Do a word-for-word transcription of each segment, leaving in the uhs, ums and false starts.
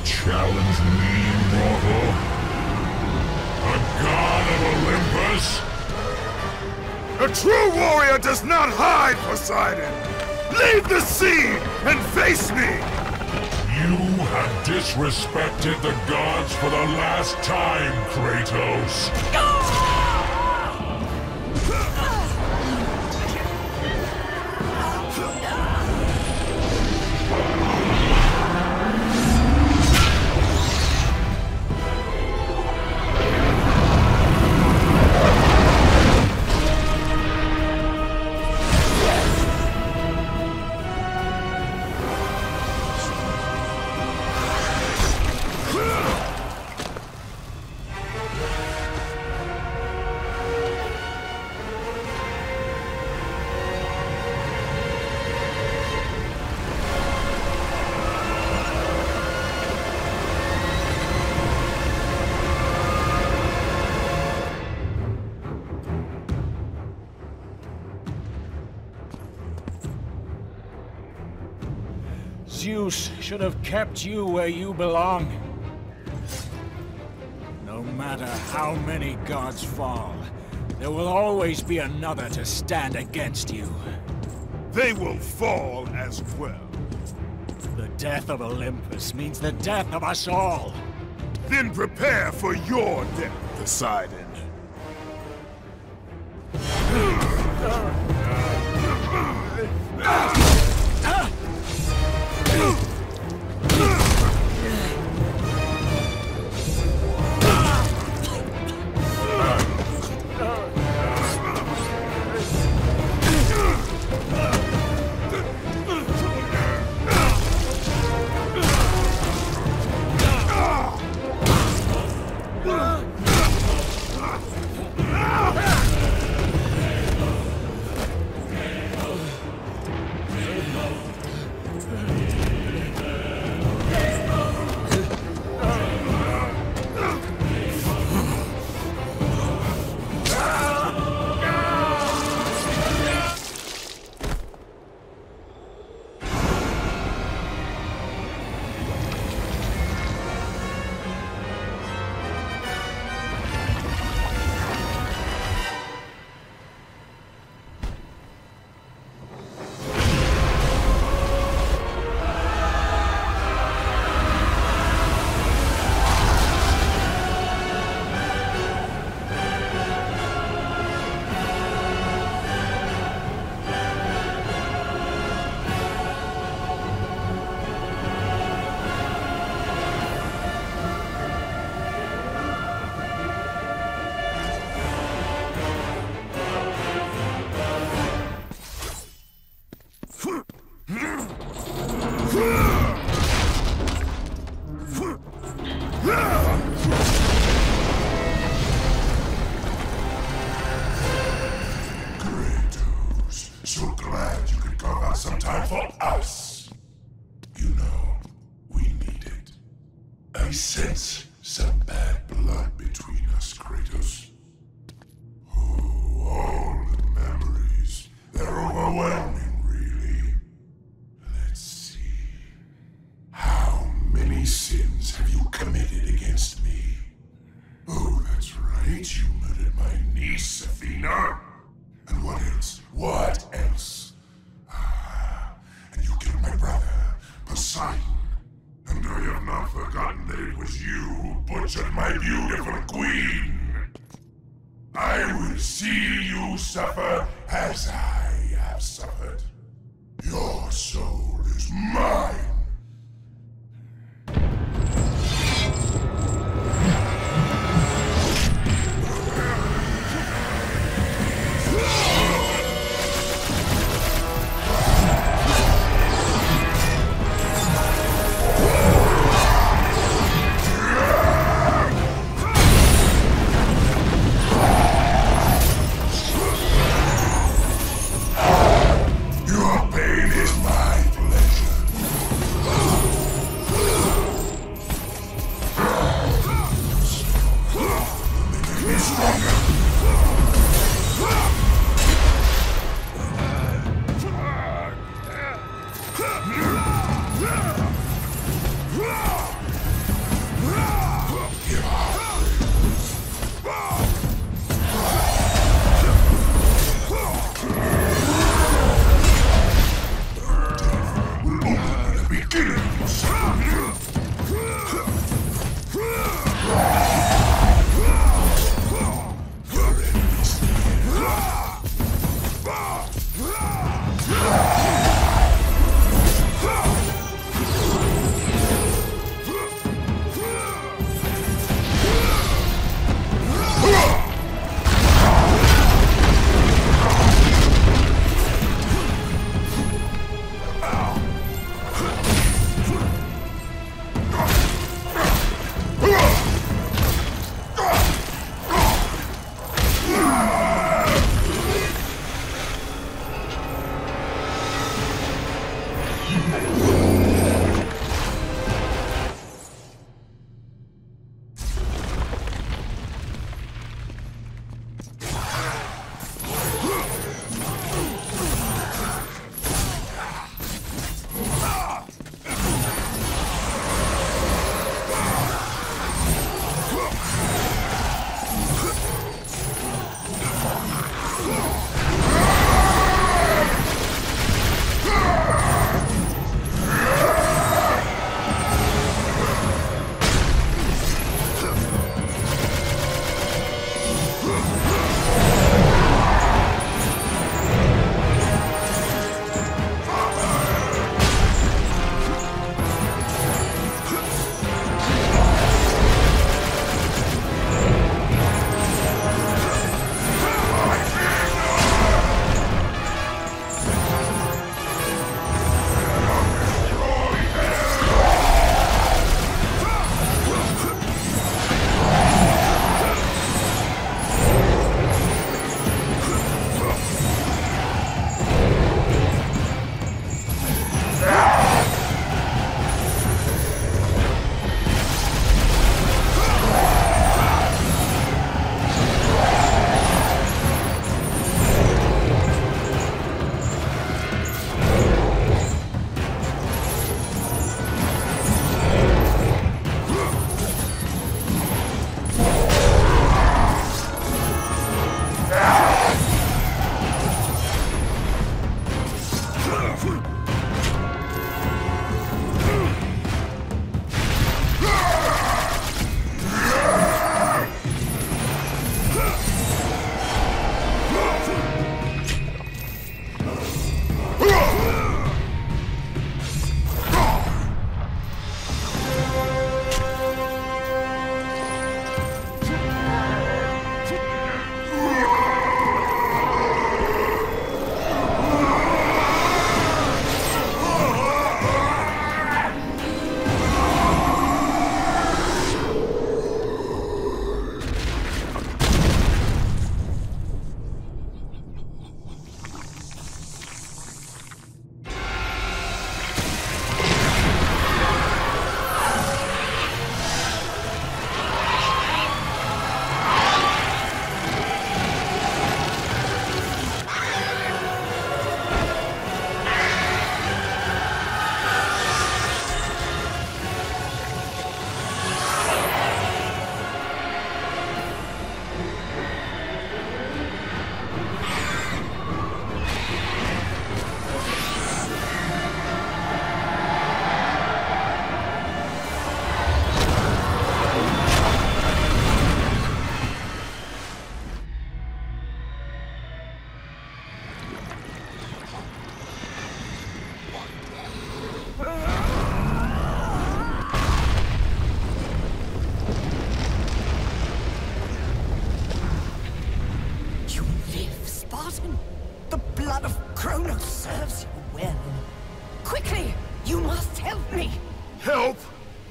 challenge me, mortal? A god of Olympus? A true warrior does not hide, Poseidon! Leave the sea and face me! You have disrespected the gods for the last time, Kratos! Zeus should have kept you where you belong. No matter how many gods fall, there will always be another to stand against you. They will fall as well. The death of Olympus means the death of us all. Then prepare for your death, Poseidon. I sense some bad blood between us, Kratos. Oh, all the memories. They're overwhelming, really. Let's see. How many sins have you committed against me? Oh, that's right. You murdered my niece, Athena. And what else? What else? Ah, and you killed my brother, Poseidon. And I have not forgotten that it was you who butchered my beautiful queen. I will see you suffer as I have suffered. Your soul is mine.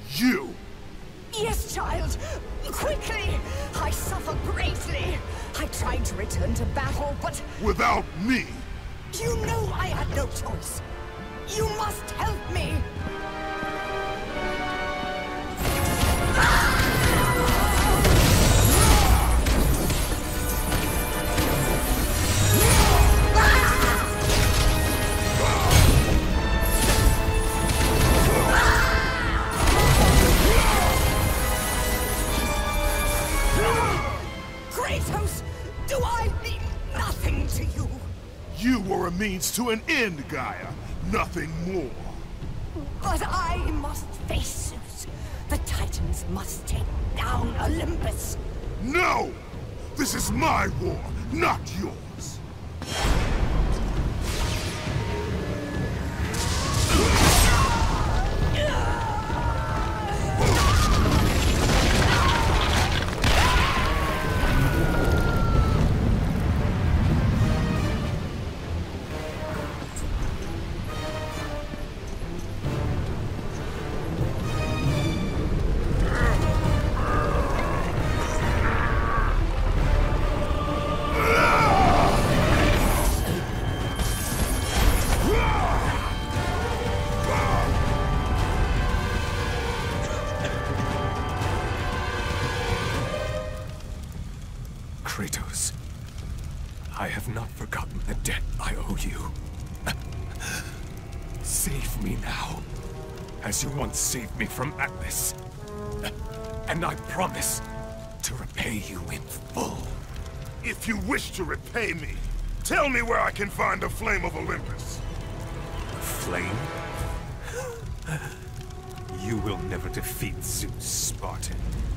You! Yes, child. Quickly! I suffer greatly. I tried to return to battle, but... Without me! You know I had no choice. You must help me! Kratos, do I mean nothing to you? You were a means to an end, Gaia. Nothing more. But I must face Zeus. The Titans must take down Olympus. No! This is my war, not yours. Kratos, I have not forgotten the debt I owe you. Save me now, as you once saved me from Atlas. And I promise to repay you in full. If you wish to repay me, tell me where I can find the Flame of Olympus. Flame? You will never defeat Zeus, Spartan.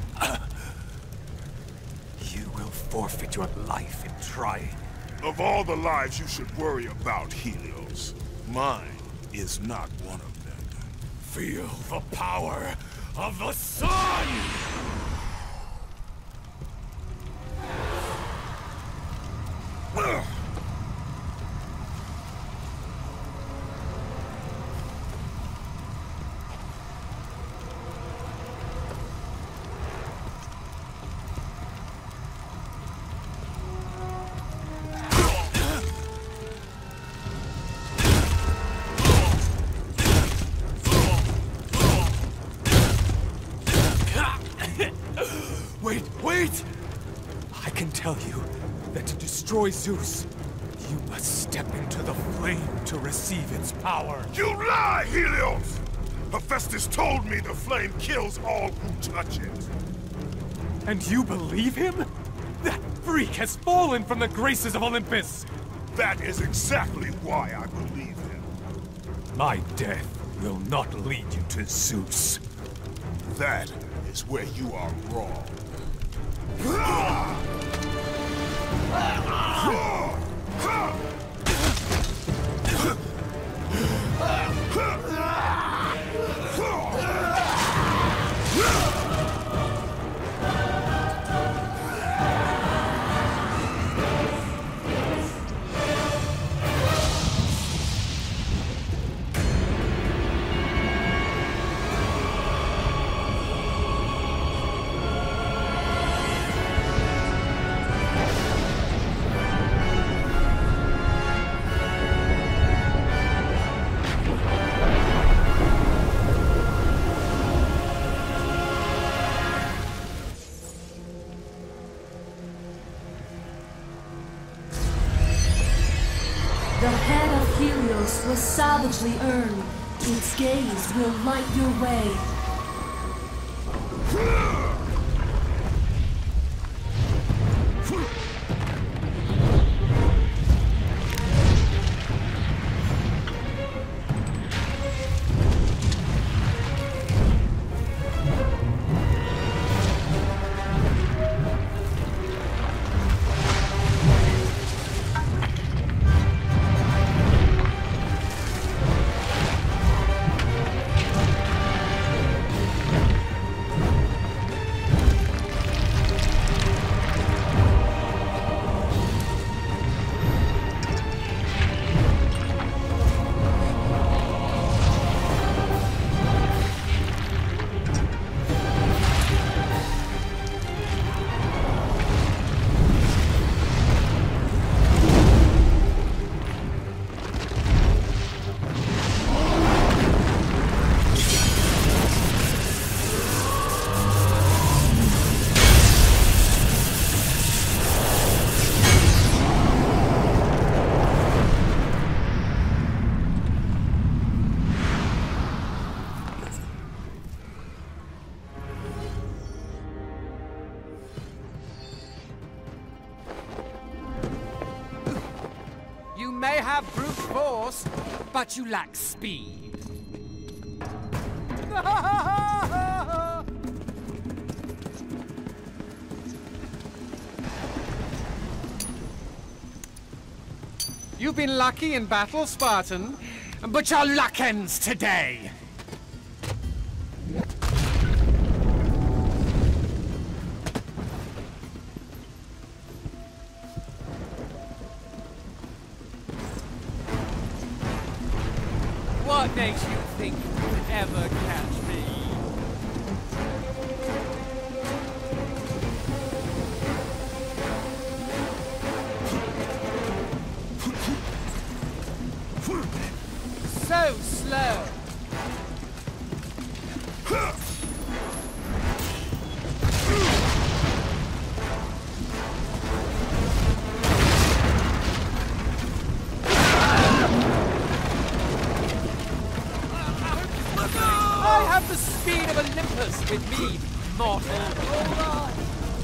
You will forfeit your life in trying. Of all the lives you should worry about, Helios, mine is not one of them. Feel the power of the sun! Ugh. Wait, wait! I can tell you that to destroy Zeus, you must step into the flame to receive its power. You lie, Helios! Hephaestus told me the flame kills all who touch it. And you believe him? That freak has fallen from the graces of Olympus! That is exactly why I believe him. My death will not lead you to Zeus. That is where you are wrong. The head of Helios was savagely earned. Its gaze will light your way. may have brute force, but you lack speed. You've been lucky in battle, Spartan, but your luck ends today. What makes you think you could ever catch me? So slow. I have the speed of Olympus with me, mortal. Hold on.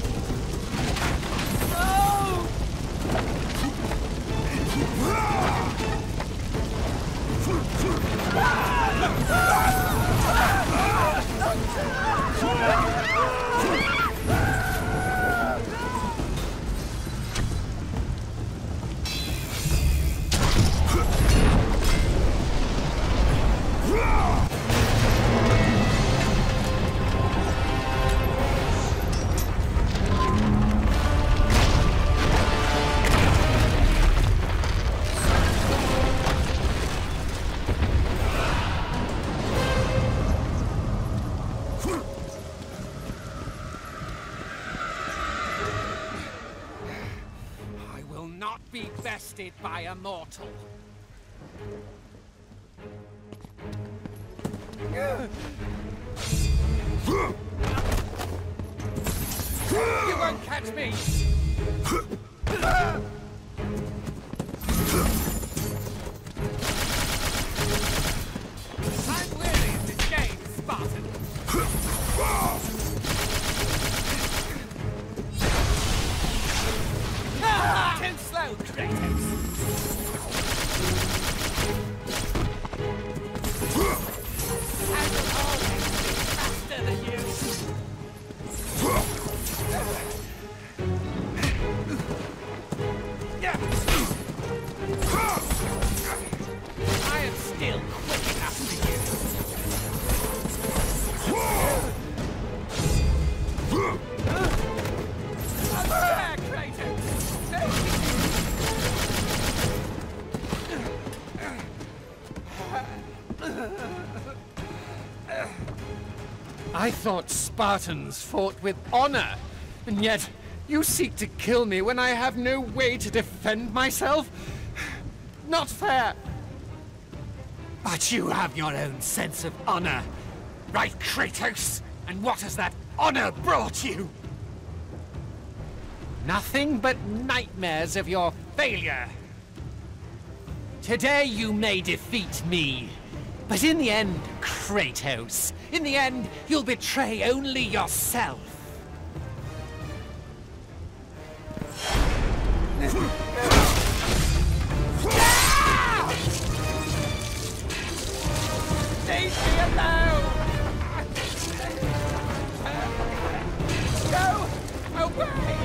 Be bested by a mortal. You won't catch me! I'm weary of this game, Spartan! Too slow, Kratos! I will always be faster than you! I am still quick enough for you! There, Kratos! I thought Spartans fought with honor, and yet you seek to kill me when I have no way to defend myself? Not fair! But you have your own sense of honor, right, Kratos? And what has that honor brought you? Nothing but nightmares of your failure. Today you may defeat me, but in the end, Kratos, in the end, you'll betray only yourself. Leave me alone! Go away!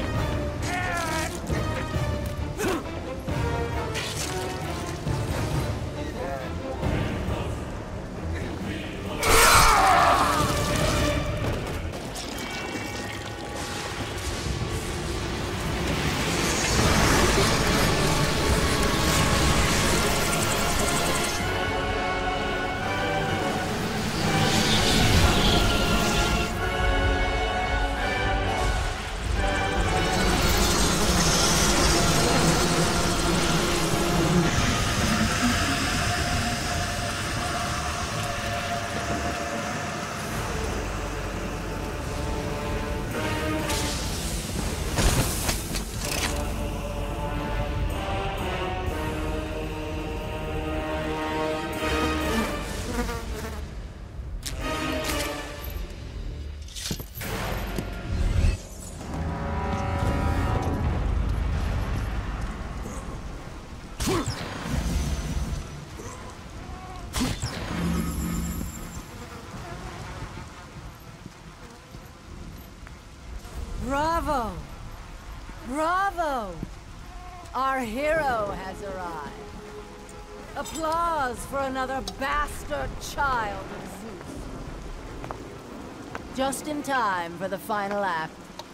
Bravo! Bravo! Our hero has arrived. Applause for another bastard child of Zeus. Just in time for the final act.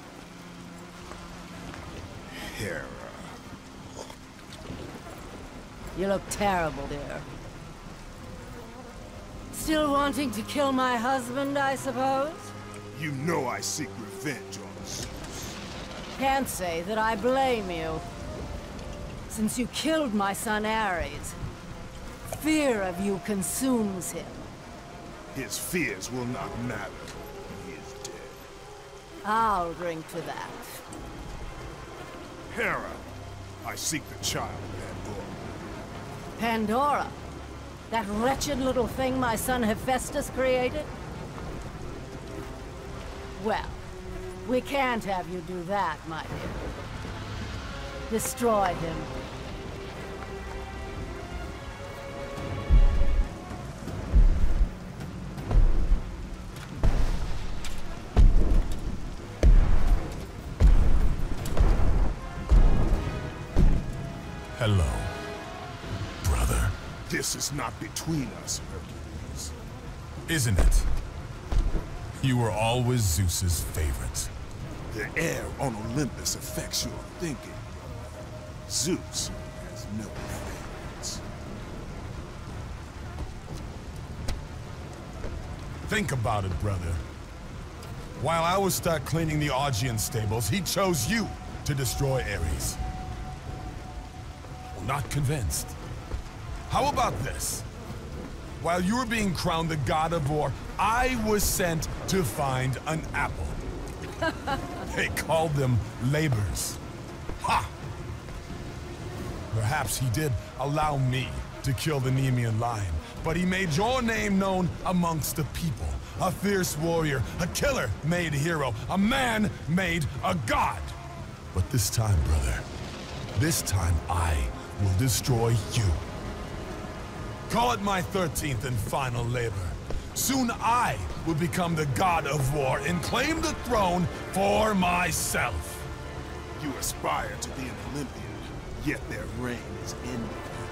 Hera. You look terrible, dear. Still wanting to kill my husband, I suppose? You know I seek revenge on Zeus. Can't say that I blame you. Since you killed my son Ares, fear of you consumes him. His fears will not matter when he is dead. I'll drink to that. Hera, I seek the child Pandora. Pandora? That wretched little thing my son Hephaestus created? Well, we can't have you do that, my dear. Destroy him. Hello, brother. This is not between us, Hercules. Isn't it? You were always Zeus's favorite. The air on Olympus affects your thinking. Zeus has no favorites. Think about it, brother. While I was stuck cleaning the Augean stables, he chose you to destroy Ares. Well, not convinced. How about this? While you were being crowned the god of war, I was sent to find an apple. They called them labors. Ha! Perhaps he did allow me to kill the Nemean lion, but he made your name known amongst the people. A fierce warrior, a killer-made hero, a man made a god. But this time, brother, this time I will destroy you. Call it my thirteenth and final labor. Soon I will become the god of war and claim the throne for myself. You aspire to be an Olympian, yet their reign is ended.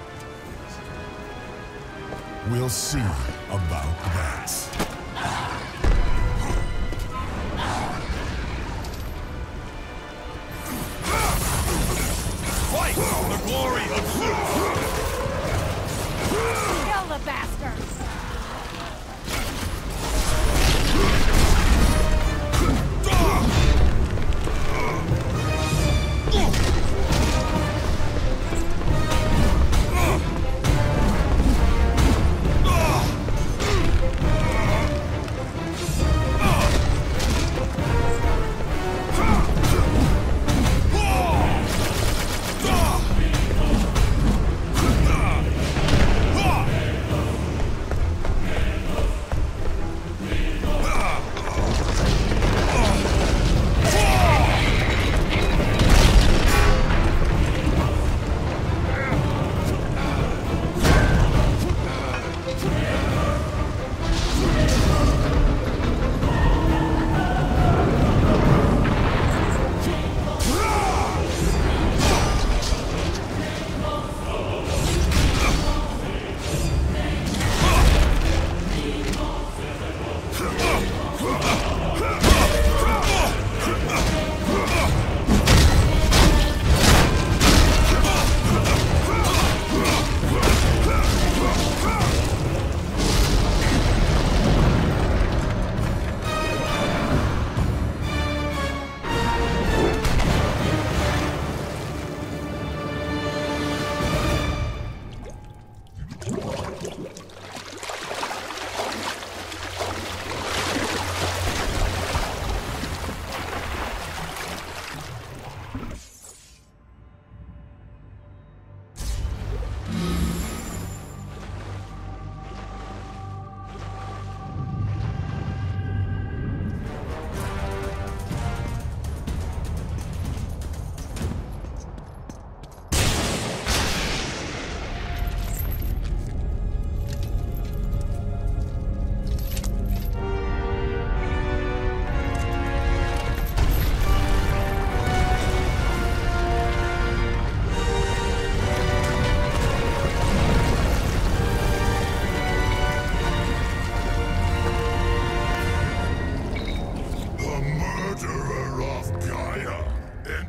We'll see about that. Fight for the glory of Zeus! Kill the bastards!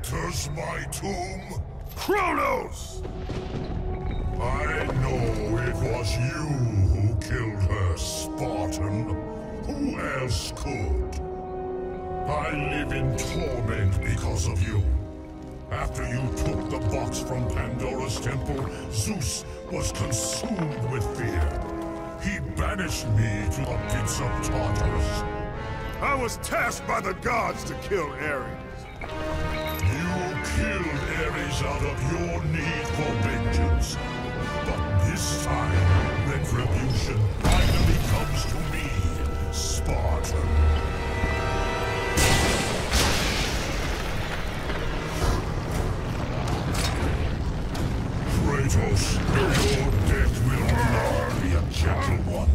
enters my tomb? Kronos! I know it was you who killed her, Spartan. Who else could? I live in torment because of you. After you took the box from Pandora's temple, Zeus was consumed with fear. He banished me to the pits of Tartarus. I was tasked by the gods to kill Ares. You killed Ares out of your need for vengeance. But this time, retribution finally comes to me, Spartan. Kratos, your death will not be a gentle one.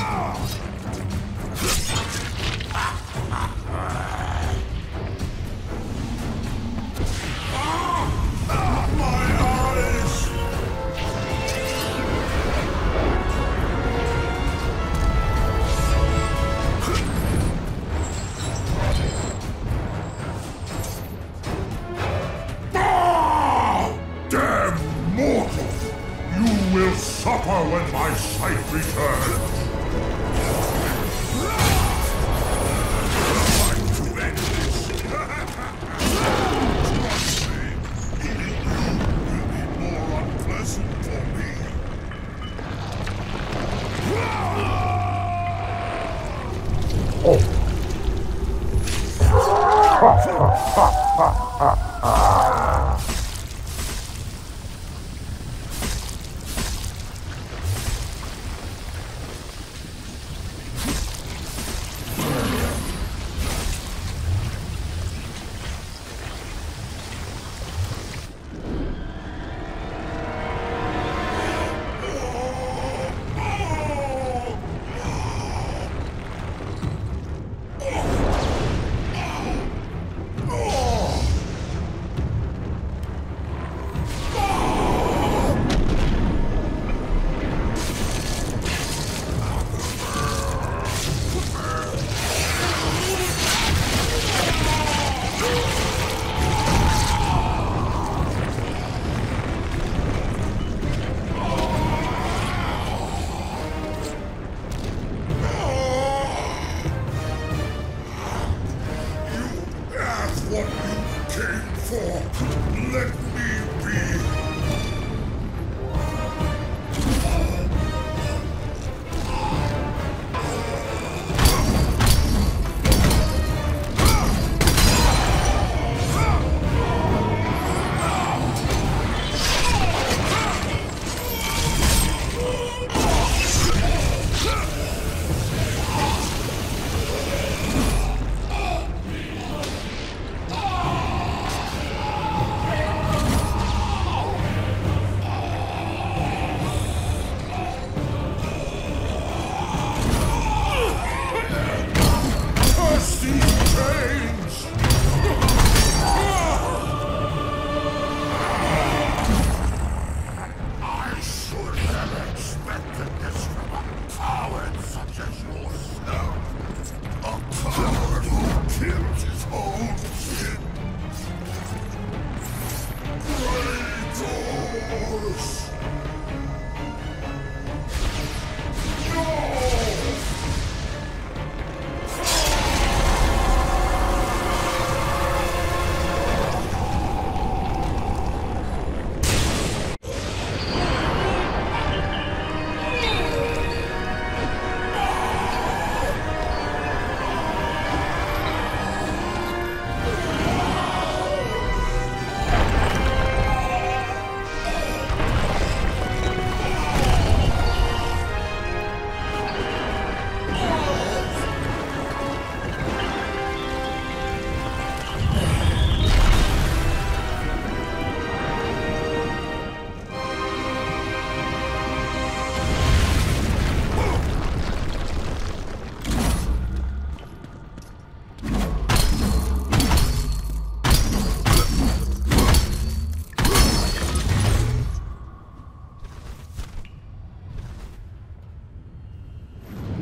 Suffer when my sight returns! Time to end this! Trust me, eating you will be more unpleasant for me.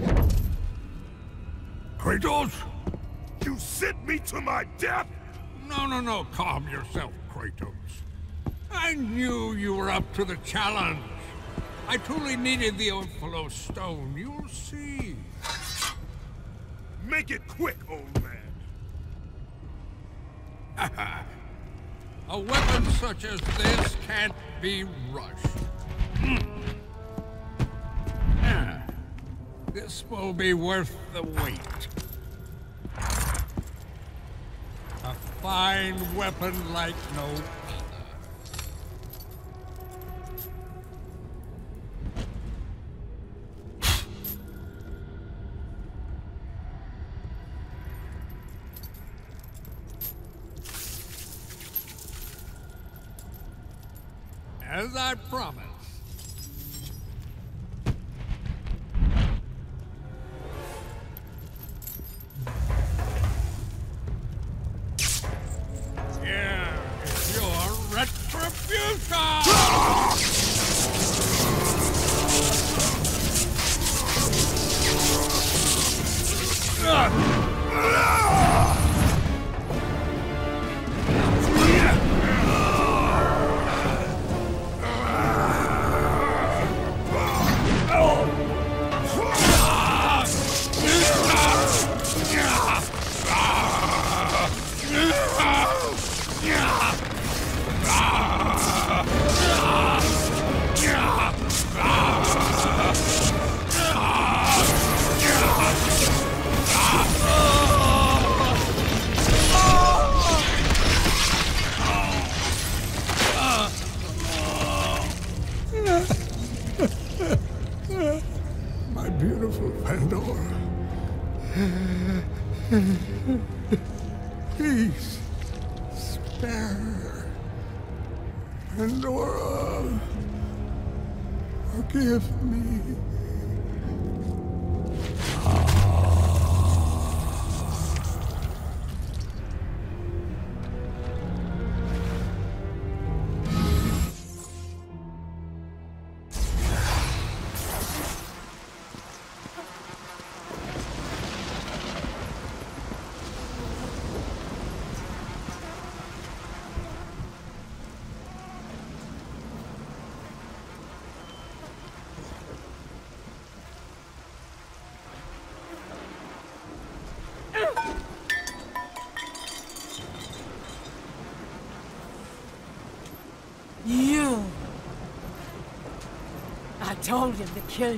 Kratos? You sent me to my death? No, no, no. Calm yourself, Kratos. I knew you were up to the challenge. I truly needed the Ophalo stone. You'll see. Make it quick, old man. A weapon such as this can't be rushed. Ah, this will be worth the wait. A fine weapon like no other. As I promised. Here is your retribution! My beautiful Pandora. Please, spare her. Pandora, forgive me. You! I told him to kill you.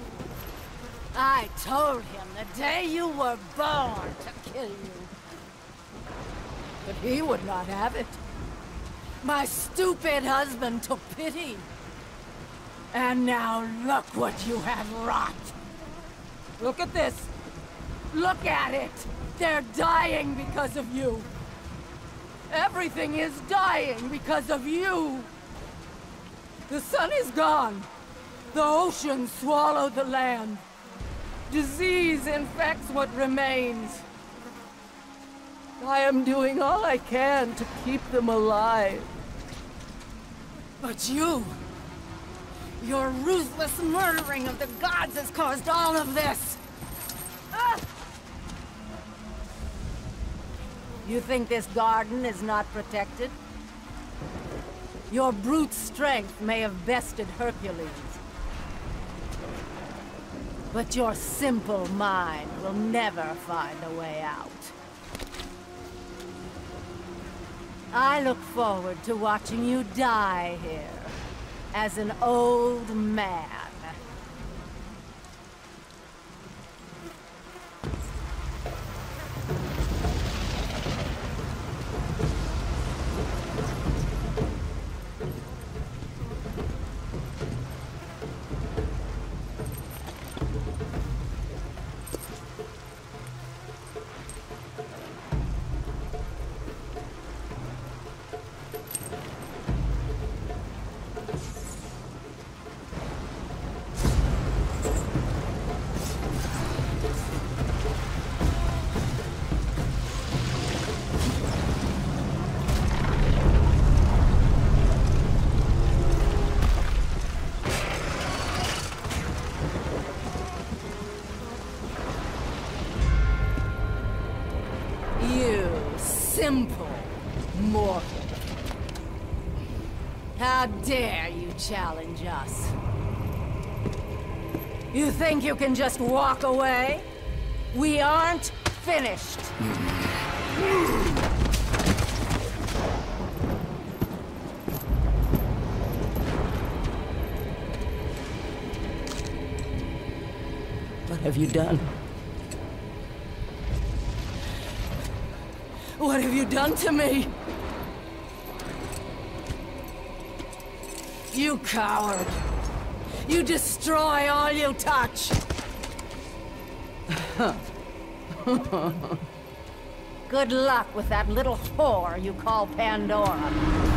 I told him the day you were born to kill you. But he would not have it. My stupid husband took pity. And now look what you have wrought. Look at this. Look at it. They're dying because of you. Everything is dying because of you. The sun is gone. The ocean swallowed the land. Disease infects what remains. I am doing all I can to keep them alive. But you... your ruthless murdering of the gods has caused all of this. Ah! You think this garden is not protected? Your brute strength may have bested Hercules. But your simple mind will never find a way out. I look forward to watching you die here, as an old man. You simple, Mortal. How dare you challenge us? You think you can just walk away? We aren't finished. What have you done? What have you done to me? You coward! You destroy all you touch! Good luck with that little whore you call Pandora.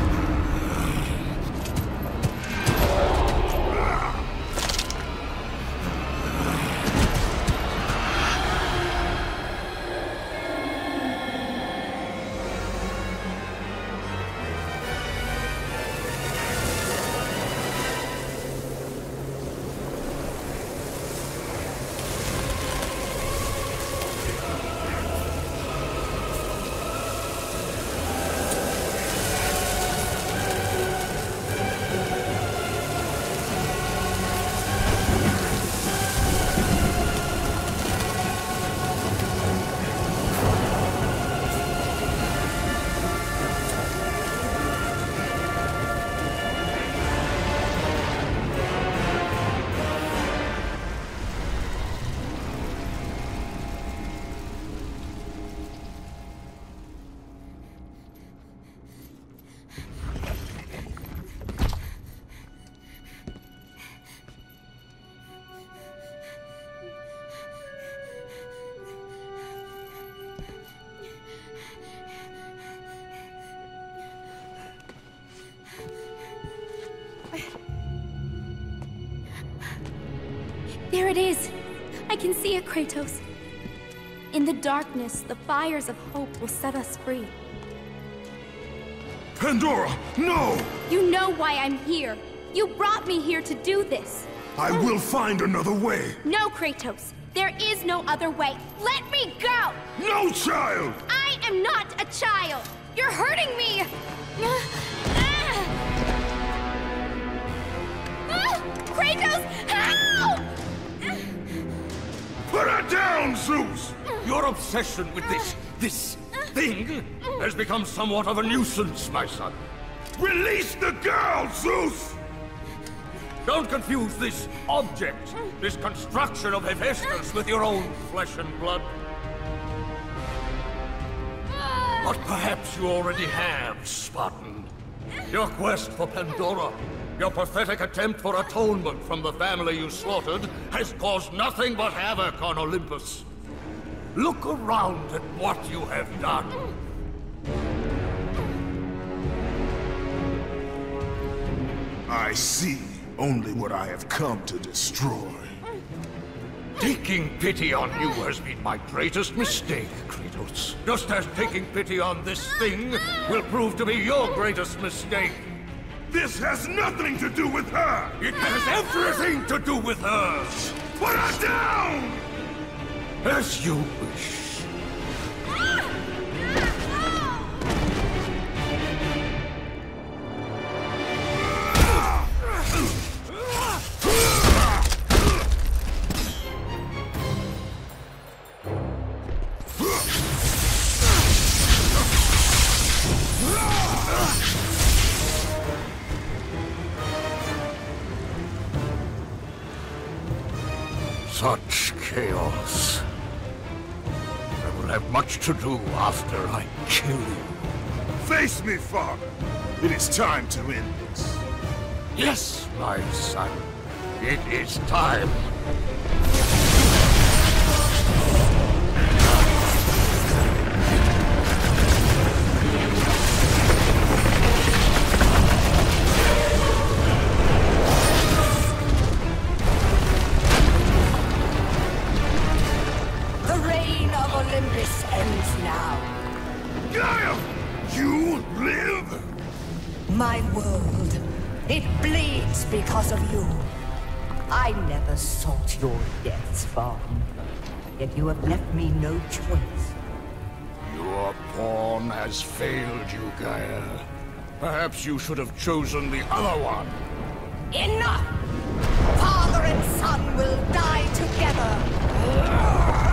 There it is! I can see it, Kratos. In the darkness, the fires of hope will set us free. Pandora, no! You know why I'm here. You brought me here to do this. I will find another way. No, Kratos. There is no other way. Let me go! No, child! I am not a child! You're hurting me! Kratos, help! Put her down, Zeus! Your obsession with this, this thing has become somewhat of a nuisance, my son. Release the girl, Zeus! Don't confuse this object, this construction of Hephaestus with your own flesh and blood. But perhaps you already have, Spartan. Your quest for Pandora, your pathetic attempt for atonement from the family you slaughtered, has caused nothing but havoc on Olympus. Look around at what you have done. I see only what I have come to destroy. Taking pity on you has been my greatest mistake, Kratos. Just as taking pity on this thing will prove to be your greatest mistake. This has nothing to do with her! It has everything to do with her! Put her down! As you wish. Such chaos. I will have much to do after I kill you. Face me, father. It is time to end this. Yes, my son. It is time. Olympus ends now. Gaia! You live? My world, it bleeds because of you. I never sought your deaths, Spartan. Yet you have left me no choice. Your pawn has has failed you, Gaia. Perhaps you should have chosen the other one. Enough! Father and son will die together!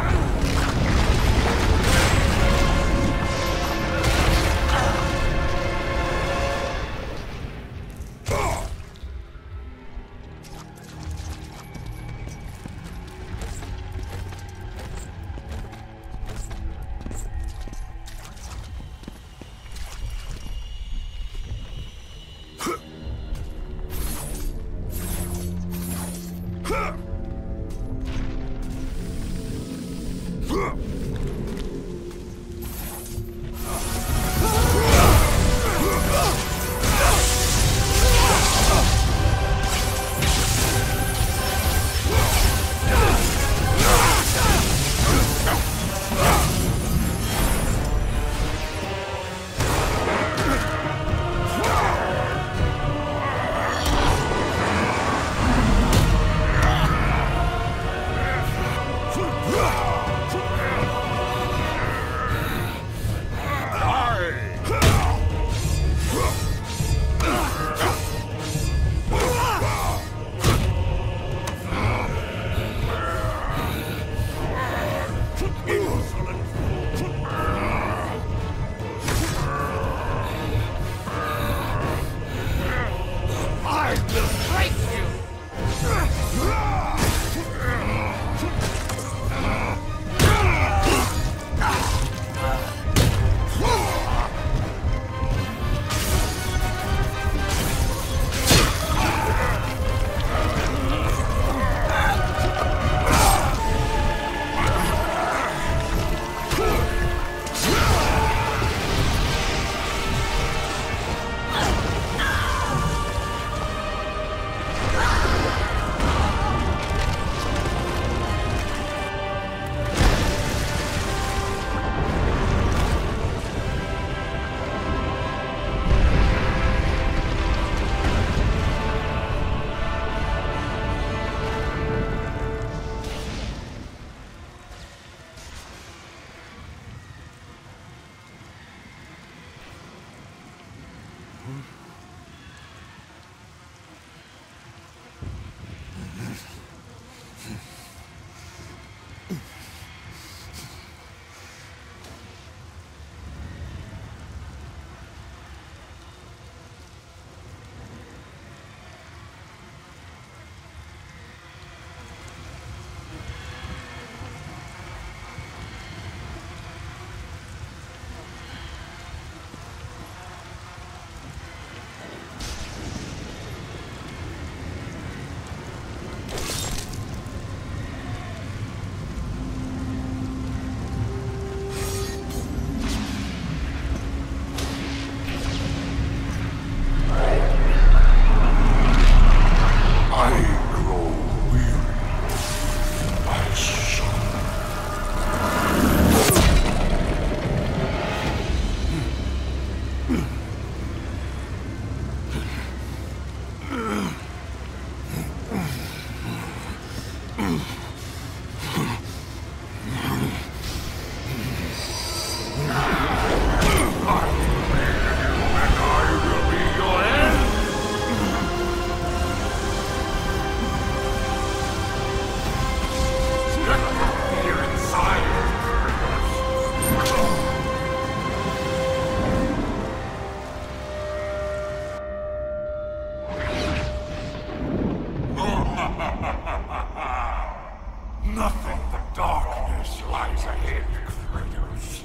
Nothing but darkness lies ahead, Kratos.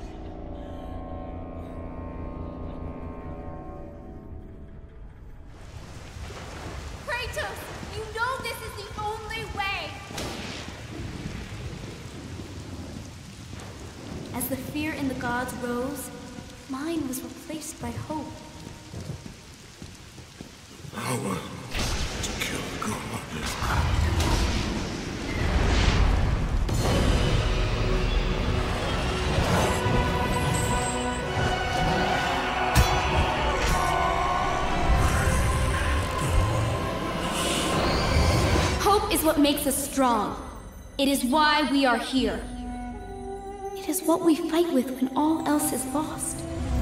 Kratos, you know this is the only way! As the fear in the gods rose, mine was replaced by hope. Power to kill God. Hope is what makes us strong. It is why we are here. It is what we fight with when all else is lost.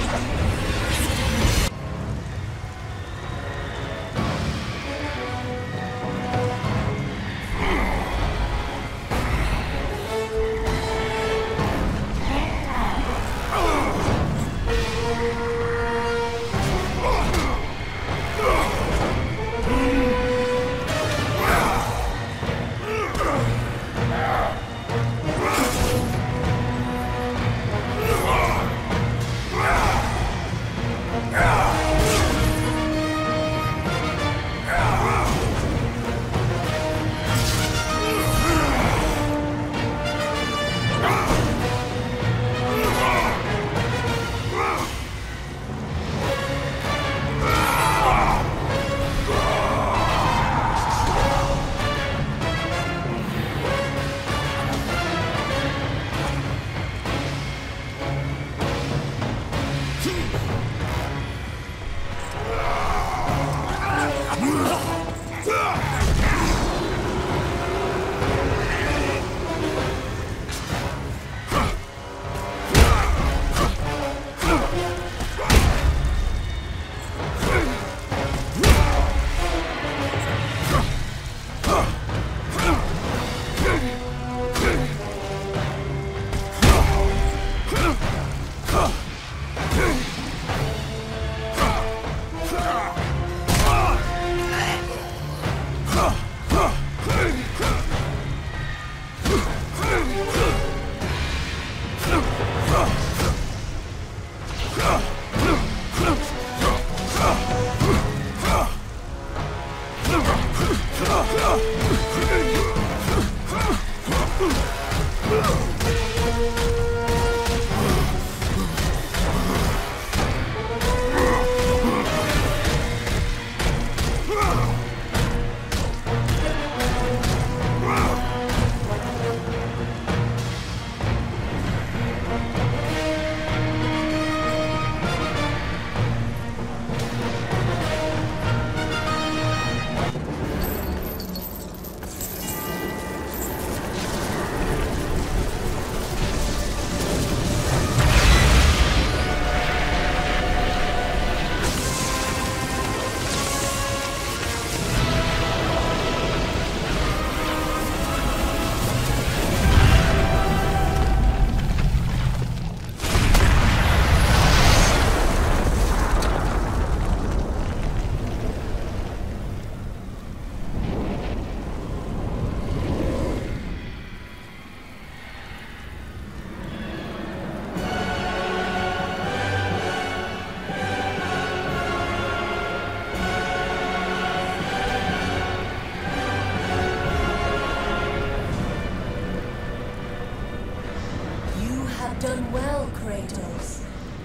Done well, Kratos.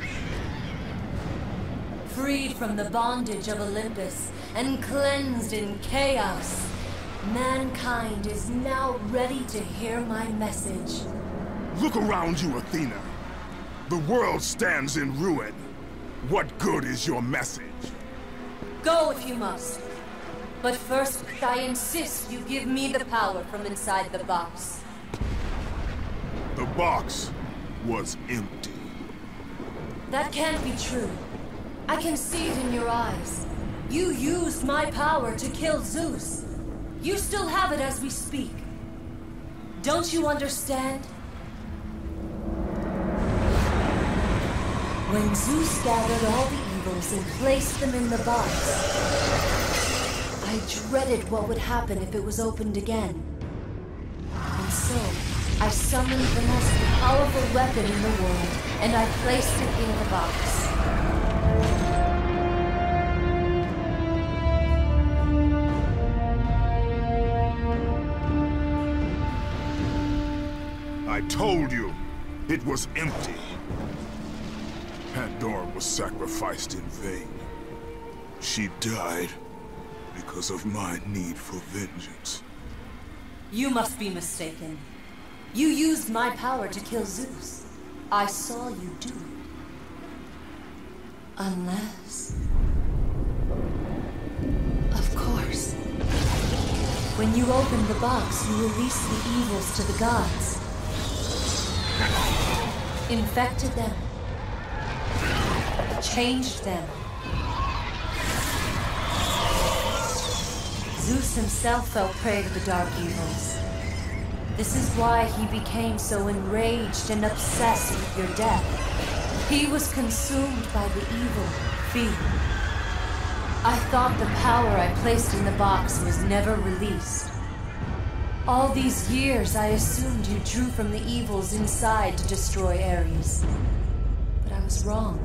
Freed from the bondage of Olympus and cleansed in chaos, mankind is now ready to hear my message. Look around you, Athena. The world stands in ruin. What good is your message? Go if you must. But first, I insist you give me the power from inside the box. The box was empty. That can't be true. I can see it in your eyes. You used my power to kill Zeus. You still have it as we speak. Don't you understand? When Zeus gathered all the evils and placed them in the box, I dreaded what would happen if it was opened again. And so, I summoned the most powerful weapon in the world, and I placed it in the box. I told you, it was empty. Pandora was sacrificed in vain. She died because of my need for vengeance. You must be mistaken. You used my power to kill Zeus. I saw you do it. Unless... Of course. When you opened the box, you released the evils to the gods. Infected them. changed them. Zeus himself fell prey to the dark evils. This is why he became so enraged and obsessed with your death. He was consumed by the evil, fear. I thought the power I placed in the box was never released. All these years, I assumed you drew from the evils inside to destroy Ares. But I was wrong.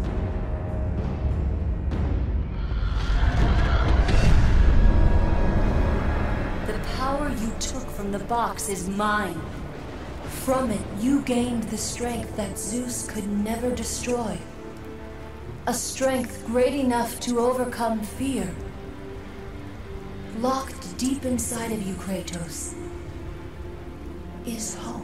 The power you took from the box is mine. From it, you gained the strength that Zeus could never destroy. A strength great enough to overcome fear. Locked deep inside of you, Kratos, is hope.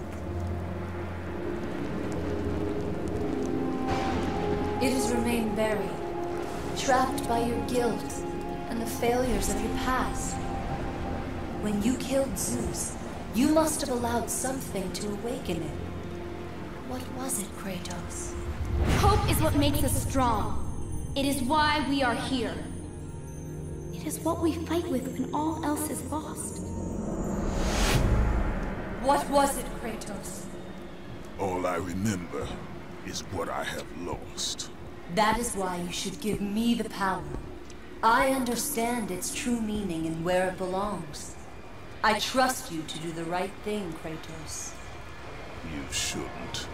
It has remained buried, trapped by your guilt and the failures of your past. When you killed Zeus, you must have allowed something to awaken it. What was it, Kratos? Hope is what makes us strong. It is why we are here. It is what we fight with when all else is lost. What was it, Kratos? All I remember is what I have lost. That is why you should give me the power. I understand its true meaning and where it belongs. I trust you to do the right thing, Kratos. You shouldn't.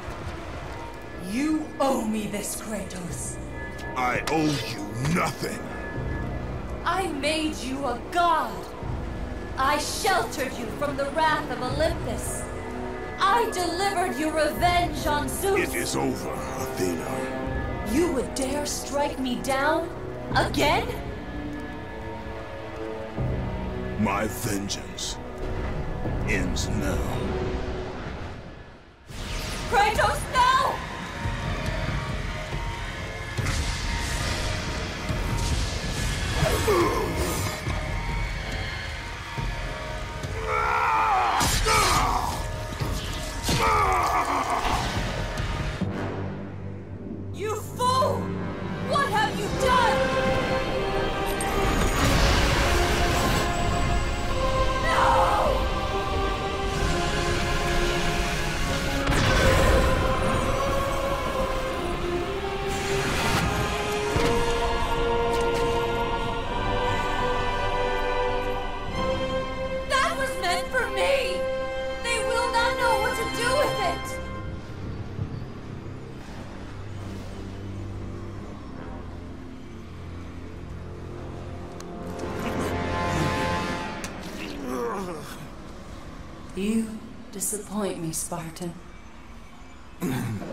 You owe me this, Kratos. I owe you nothing. I made you a god. I sheltered you from the wrath of Olympus. I delivered you revenge on Zeus. It is over, Athena. You would dare strike me down? Again? My vengeance ends now. Kratos, no! You fool! What have you done? You disappoint me, Spartan.